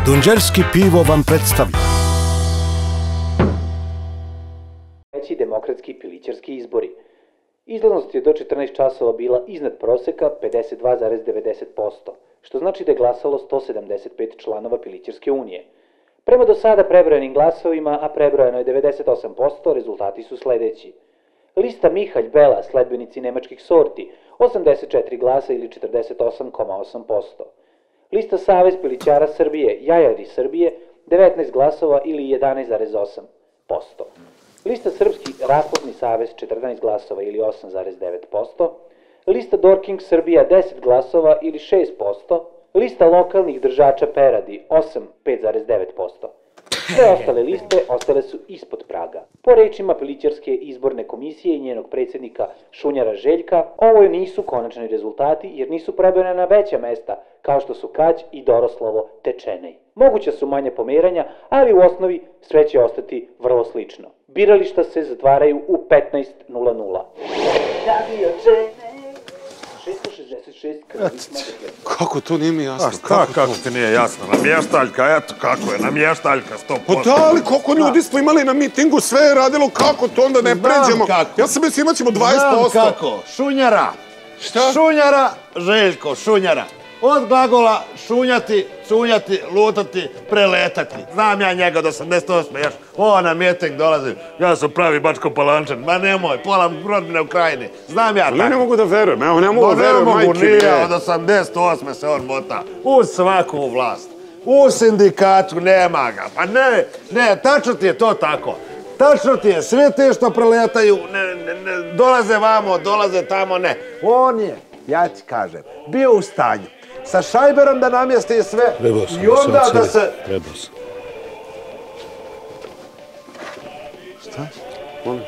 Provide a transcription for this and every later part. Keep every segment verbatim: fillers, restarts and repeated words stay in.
Dunđerski pivo vam predstavlja Treći demokratski pilićarski izbori. Izlaznost je do četrnaest časova bila iznad proseka pedeset dva zarez devedeset posto, što znači da je glasalo sto sedamdeset pet članova Pilićarske unije. Prema do sada prebrojenim glasovima, a prebrojeno je devedeset osam posto, rezultati su sledeći. Lista Mihalj Bela, sledbenici nemačkih sorti, osamdeset četiri glasa ili četrdeset osam zarez osam posto. Lista Savez pilićara Srbije, Jajari Srbije, devetnaest glasova ili jedanaest zarez osam posto. Lista Srpski rasplodni savez, četrnaest glasova ili osam zarez devet posto. Lista Dorking Srbija, deset glasova ili šest posto. Lista lokalnih držača Peradi, osam, pet zarez devet posto. Sve ostale liste ostale su ispod praga. Po rečima Pilićarske izborne komisije i njenog predsjednika Šunjara Željka, ovo nisu konačni rezultati jer nisu prebrojena na veća mesta, kao što su Kać i Doroslovo Tečenej. Moguća su manja pomeranja, ali u osnovi sve će ostati vrlo slično. Birališta se zatvaraju u petnaest nula nula. šesto šezdeset šest Kako to nije mi jasno? Šta kako ti nije jasno? Namještaljka, eto kako je, namještaljka, sto posto. Pa da, ali koliko ljudi smo imali na mitingu, sve je radilo, kako to onda ne pređemo? Ja sam mislim imat ćemo dvadeset posto. Znam kako, šunjara. Šta? Šunjara, Željko, šunjara. Od glagola šunjati, cunjati, lutati, preletati. Znam ja njega do osamdeset osme još. O, na miting dolazim. Ja sam pravi Bačko Palančan. Ma nemoj, pola rodbine u Krajini. Znam ja tako. Ne mogu da verujem, evo ne mogu da verujem, majke mi. Nije, od osamdeset osme se on mota. U svaku vlast. U sindikatu nema ga. Pa ne, ne, tačno ti je to tako. Tačno ti je, sve te što preletaju, ne, ne, ne, dolaze vamo, dolaze tamo, ne. On je, ja ti kažem, bio u stanju sa šajberom da namjesti sve i onda da se... Trebao sam. Šta? Molim?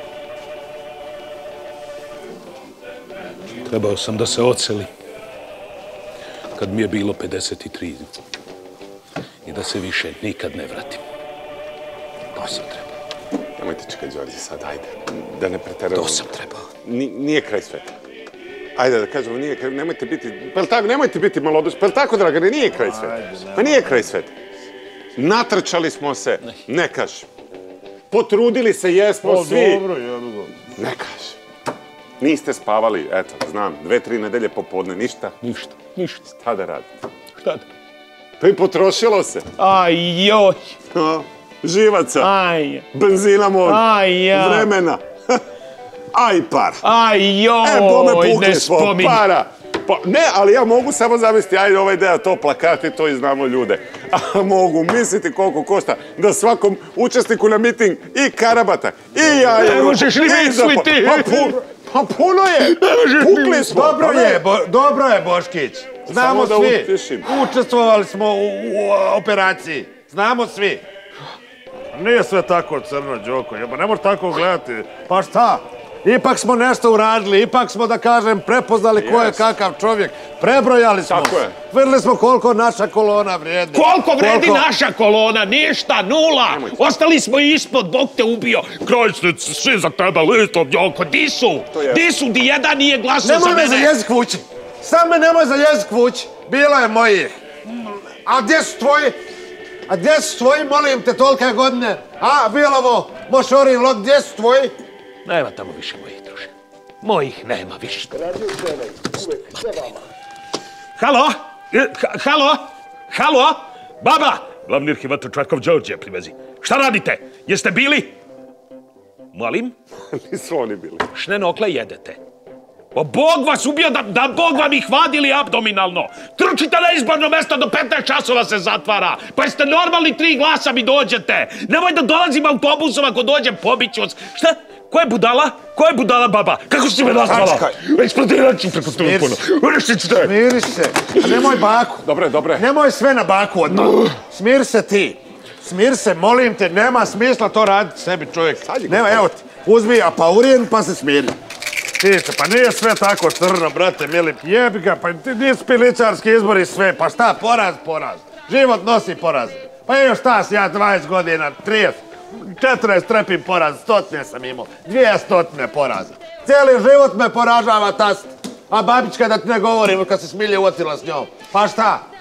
Trebao sam da se odseli kad mi je bilo pedeset tri i da se više nikad ne vratim. To sam trebao. Nemojte čekaj, Đorđe, sad, ajde. Da ne preteramo. To sam trebao. Nije kraj sveta. Ajde da kažemo, nije kraj, nemojte biti, pa tako, nemojte biti malodušni, pa tako, Dragane, nije kraj sveta. Pa nije kraj sveta. Natrčali smo se, ne kaž. Potrudili se, jesmo svi. Dobro, dobro. Ne kaž. Niste spavali, eto, znam, dve, tri nedelje popodne, ništa. Ništa, ništa. Šta da radi? Šta da? Pa i potrošilo se. Aj, joj. Živaca. Aj. Benzina mog. Aj, ja. Vremena. Aj, para. Aj, joj, e, bome pukli ne smo, spominj. para. Pa, ne, ali ja mogu samo zamisliti, ajde ovaj deo, to plakati, to i znamo ljude. A mogu misliti koliko košta da svakom učesniku na miting i karabata, i jaja. Ne možeš li misliti. Pa, pu, pa puno je. Pukli smo. Dobro je, bo, dobro je, Boškić. Znamo samo svi. Da utišim. Učestvovali smo u, u operaciji. Znamo svi. Nije sve tako crno, Đoko. Jeba, ne možeš tako gledati. Pa šta? Ipak smo nešto uradili, ipak smo, da kažem, prepoznali ko je kakav čovjek. Prebrojali smo. Tako je. Vidjeli smo koliko naša kolona vrijedi. Koliko vredi naša kolona? Ništa, nula. Ostali smo ispod, Bog te ubio. Krajsnici, svi za tebe listom, Đoko. Di su? Di su? Di jedan nije glasao za mene. Nemoj me za jezik vući. Sam me nemoj za jezik vući. Bilo je mojih. A gdje su tvoji? A gdje su tvoji, molim te, tolike godine? A, Bilovo, Mošori, Lok, gdje su tvoji? Nema tamo više mojih, druže. Mojih nema više. Halo? Halo? Halo? Baba! Glavni arhivator Čakov Đorđe privezi. Šta radite? Jeste bili? Molim? Nisu oni bili. Šnenokle jedete. O, Bog vas ubio da, da Bog vam ih vadili abdominalno. Trčite na izborno mesto, do petnaest časova se zatvara. Pa jeste normalni, tri glasa mi dođete. Nemoj da dolazim autobusom ako dođem, pobiću vas. Šta? Ko je budala? Ko je budala, baba? Kako si me nazvala? Eksplodirat ću preko telefona. Smiri se. A nemoj baku. Dobre, dobre. Nemoj sve na baku odmah. Smiri se ti. Smiri se, molim te, nema smisla to raditi sebi, čovjek. Nema, evo ti. Uzmi apaurin pa se smiri. Tiče, pa nije sve tako crno, brate, mili. Jebi ga, pa nisu pilićarski izbori sve. Pa šta, poraz, poraz. Život nosi poraz. Pa još šta si ja, dvadeset godina, trideset. četrnaest trepim poraz, stotine sam imao, dvije stotine poraza. Cijeli život me poražava tast, a babička da ti ne govorim kad se Smilja uotila s njom. Pa šta?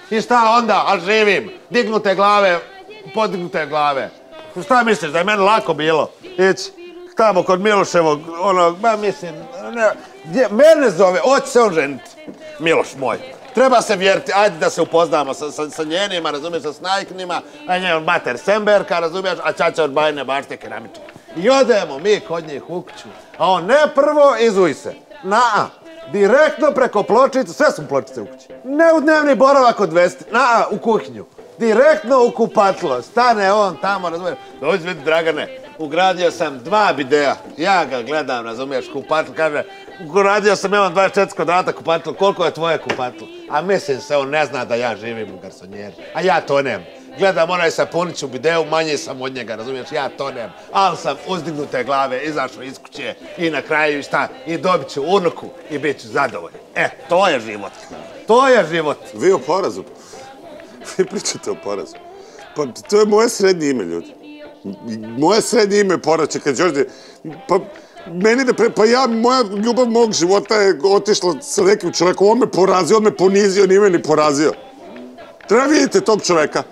I šta onda, ali živim. Dignute glave, podignute glave. Šta misliš, da je meni lako bilo? Ići tamo kod Miloševog, ono, ba mislim, ne, gdje, mene zove, hoće se on ženiti. Miloš moj. Treba se vjeriti, ajde da se upoznamo sa, sa, sa njenima, razumiješ, sa snajknima, a njen mater Semberka, razumiješ, a čača od Bajne bašte keramičke. I odemo mi kod njih u kuću, a on ne prvo izuj se, na-a, direktno preko pločice, sve su pločice u kući, ne u dnevni boravak od dvesta, na-a, u kuhinju, direktno u kupatlo, stane on tamo, razumiješ, dođi vidi Dragane, ugradio sam dva bidea, ja ga gledam, razumiješ, kupatlo, kaže, ugradio sam, imam dvadeset četiri kvadrata kupatlo, koliko je tvoje kupatlo? A mislim se, on ne zna da ja živim u garsonjeri, a ja tonem. Gledam onaj sapunić u bideu, manje sam od njega, razumiješ, ja tonem, ali sam uzdignute glave, izašao iz kuće i na kraju i šta, i dobit ću unuku i bit ću zadovoljan. E, to je život, to je život. Vi o porazu? Vi pričate o porazu? Pa to je moje srednje ime, ljudi. Moje srednje ime je Poračeka Đorđe. Pa meni da pre... Pa ja, moja ljubav mog života je otišla sa nekim čovekom. On me porazio, on me ponizio, nije me ni porazio. Treba vidite tog čoveka.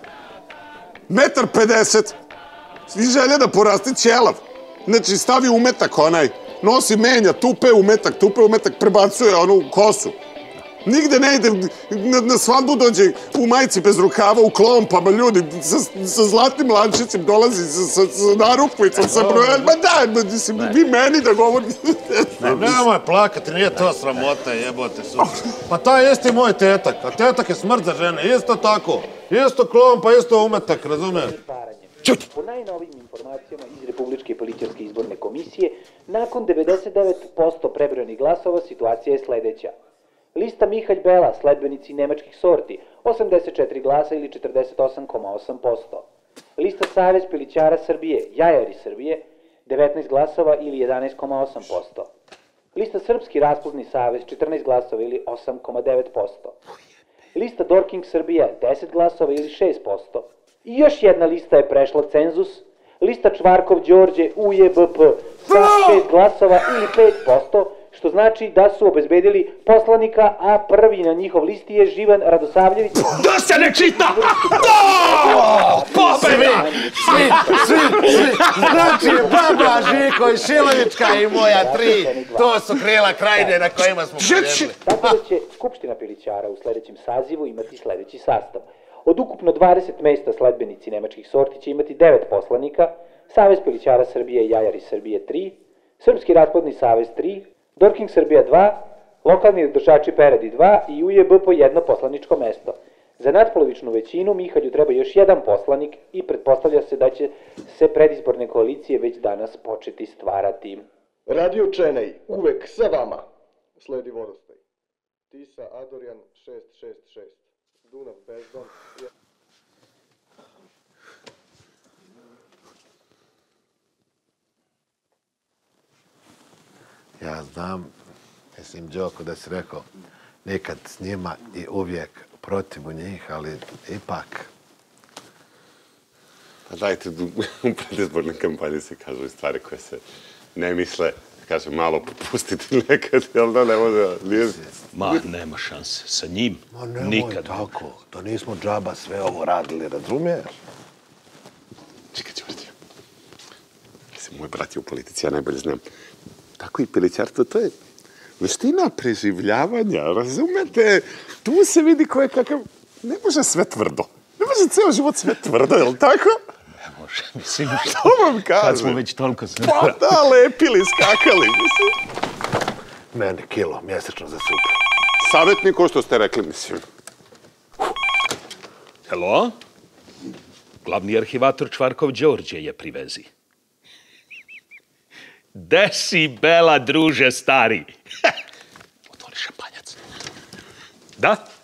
Metar pedeset. I želja da poraste ćelav. Znači, stavi umetak onaj. Nosi menja, tupe umetak, tupe umetak, prebacuje onu kosu. Nigde ne ide, na, na svadbu dođe u majici bez rukava, u klompama, ljudi, sa, sa zlatnim lančicim dolazi, sa, sa, sa narukvicom, sa brojem. Ma daj, mislim, vi meni da govorite. Nemoj plakati, nije to sramota, jebote su. Pa taj je isti moj tetak, a tetak je smrt za žene, isto tako. Isto klompa, isto umetak, razumiješ? Čuti! Po najnovijim informacijama iz Republičke političarske izborne komisije, nakon devedeset devet posto prebrojanih glasova, situacija je sledeća. Lista Mihalj Bela, sledbenici nemačkih sorti, osamdeset četiri glasa ili četrdeset osam zarez osam posto. Lista Savez pilićara Srbije, Jajari Srbije, devetnaest glasova ili jedanaest zarez osam posto. Lista Srpski rasplodni savez, četrnaest glasova ili osam zarez devet posto. Lista Dorking Srbija, deset glasova ili šest posto. I još jedna lista je prešla cenzus, lista Čvarkov Đorđe U J B P sa šest glasova ili pet posto, što znači da su obezbedili poslanika, a prvi na njihov listi je Živan Radosavljević. Da se ne čita! Da! Pobeda! Svi, svi, svi. Znači, baba Žiko i Šilovićka i moja tri, to su krila krajine na kojima smo pobedili. Tako da će Skupština pilićara u sledećem sazivu imati sledeći sastav. Od ukupno dvadeset mesta sledbenici nemačkih sorti će imati devet poslanika, Savez pilićara Srbije i Jajari Srbije tri, Srpski rasplodni savez tri, Dorking Srbija dva, lokalni držači Peredi dva i U J B po jedno poslaničko mesto. Za nadpolovičnu većinu Mihalju treba još jedan poslanik i pretpostavlja se da će se predizborne koalicije već danas početi stvarati. Radio Čenej, uvek sa vama. Sledi vodostaj. Tisa Adorjan šest šest šest. Dunav Bezdon. Ja znam, mislim, Đoko, da si rekao, nekad s njima i uvijek protiv njih, ali ipak... Pa dajte, u predizbornoj kampanji se kažu stvari koje se ne misle, kažem, malo popustiti nekad, jel da ne može... Ma, nema šanse. Sa njim Ma nemoj nikad. tako, da nismo džaba sve ovo radili, razumiješ? Čekaj, Đorđe. Mislim, moj brat je u politici, ja najbolje znam. Tako i pilićarstvo, to je veština preživljavanja, razumete? Tu se vidi ko je kakav... Ne može sve tvrdo. Ne može ceo život sve tvrdo, je li tako? Ne može, mislim, što vam kažem? Kad smo već toliko sve... Pa da, lepili, skakali, mislim. Meni kilo mjesečno za supu. Savjetnik, ko što ste rekli, mislim. Hello? Glavni arhivator Čvarkov Đorđe je pri vezi. Gde si, Bela, druže stari? Otvori šampanjac. Da?